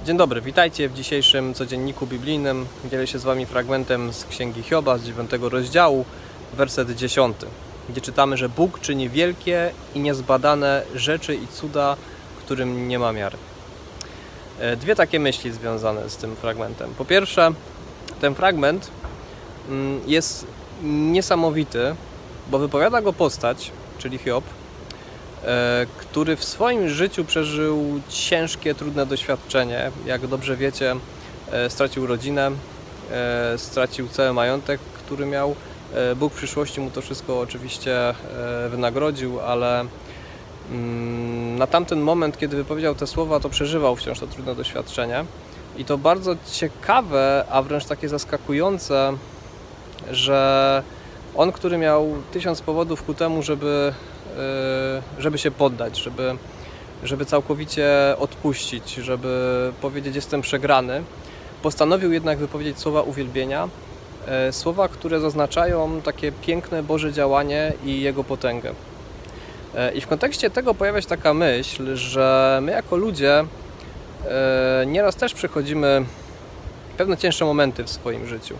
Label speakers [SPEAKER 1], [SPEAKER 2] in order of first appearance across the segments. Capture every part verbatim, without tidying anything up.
[SPEAKER 1] Dzień dobry, witajcie w dzisiejszym codzienniku biblijnym. Dzielę się z Wami fragmentem z Księgi Hioba, z dziewiątego rozdziału, werset dziesiąty, gdzie czytamy, że Bóg czyni wielkie i niezbadane rzeczy i cuda, którym nie ma miary. Dwie takie myśli związane z tym fragmentem. Po pierwsze, ten fragment jest niesamowity, bo wypowiada go postać, czyli Hiob, który w swoim życiu przeżył ciężkie, trudne doświadczenie. Jak dobrze wiecie, stracił rodzinę, stracił cały majątek, który miał. Bóg w przyszłości mu to wszystko oczywiście wynagrodził, ale na tamten moment, kiedy wypowiedział te słowa, to przeżywał wciąż to trudne doświadczenie. I to bardzo ciekawe, a wręcz takie zaskakujące, że on, który miał tysiąc powodów ku temu, żeby żeby się poddać, żeby, żeby całkowicie odpuścić, żeby powiedzieć: jestem przegrany, postanowił jednak wypowiedzieć słowa uwielbienia, słowa, które zaznaczają takie piękne Boże działanie i Jego potęgę. I w kontekście tego pojawia się taka myśl, że my jako ludzie nieraz też przechodzimy pewne cięższe momenty w swoim życiu.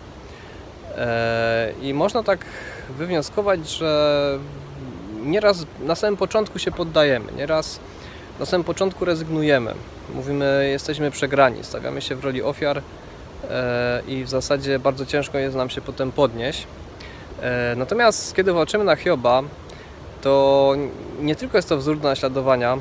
[SPEAKER 1] I można tak wywnioskować, że nieraz na samym początku się poddajemy, nieraz na samym początku rezygnujemy. Mówimy, jesteśmy przegrani, stawiamy się w roli ofiar i w zasadzie bardzo ciężko jest nam się potem podnieść. Natomiast kiedy walczymy na Hioba, to nie tylko jest to wzór do naśladowania,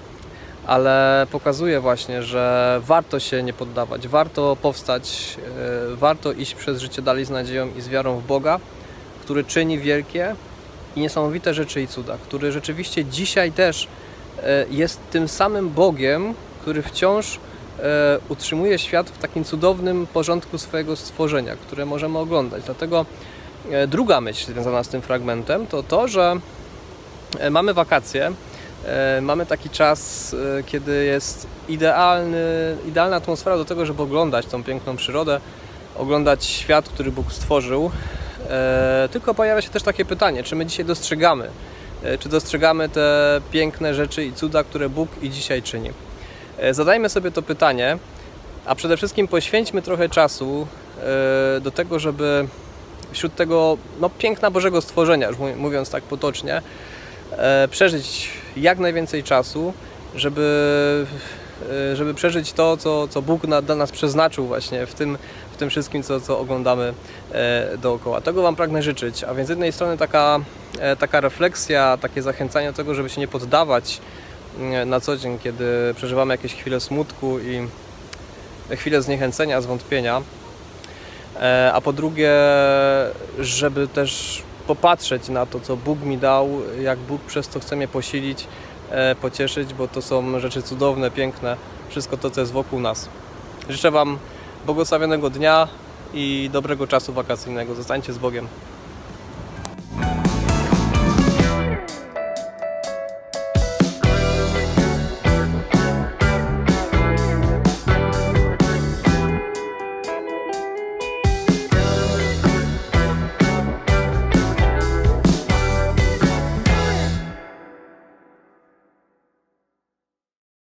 [SPEAKER 1] ale pokazuje właśnie, że warto się nie poddawać, warto powstać, warto iść przez życie dalej z nadzieją i z wiarą w Boga, który czyni wielkie i niesamowite rzeczy i cuda, który rzeczywiście dzisiaj też jest tym samym Bogiem, który wciąż utrzymuje świat w takim cudownym porządku swojego stworzenia, które możemy oglądać. Dlatego druga myśl związana z tym fragmentem to to, że mamy wakacje, mamy taki czas, kiedy jest idealny, idealna atmosfera do tego, żeby oglądać tą piękną przyrodę, oglądać świat, który Bóg stworzył. Tylko pojawia się też takie pytanie, czy my dzisiaj dostrzegamy, czy dostrzegamy te piękne rzeczy i cuda, które Bóg i dzisiaj czyni. Zadajmy sobie to pytanie, a przede wszystkim poświęćmy trochę czasu do tego, żeby wśród tego no, piękna Bożego stworzenia, już mówiąc tak potocznie, przeżyć jak najwięcej czasu, żeby, żeby przeżyć to, co, co Bóg dla nas przeznaczył właśnie w tym, w tym wszystkim, co, co oglądamy dookoła. Tego Wam pragnę życzyć, a więc z jednej strony taka, taka refleksja, takie zachęcanie do tego, żeby się nie poddawać na co dzień, kiedy przeżywamy jakieś chwile smutku i chwile zniechęcenia, zwątpienia, a po drugie, żeby też popatrzeć na to, co Bóg mi dał, jak Bóg przez to chce mnie posilić, pocieszyć, bo to są rzeczy cudowne, piękne, wszystko to, co jest wokół nas. Życzę Wam błogosławionego dnia i dobrego czasu wakacyjnego. Zostańcie z Bogiem.